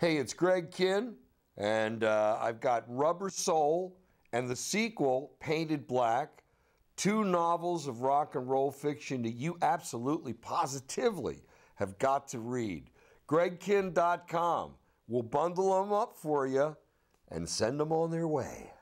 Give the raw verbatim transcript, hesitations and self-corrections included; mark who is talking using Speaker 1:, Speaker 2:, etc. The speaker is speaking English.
Speaker 1: Hey, it's Greg Kihn, and uh, I've got Rubber Soul and the sequel, Painted Black, two novels of rock and roll fiction that you absolutely, positively have got to read. greg kihn dot com. We'll bundle them up for you and send them on their way.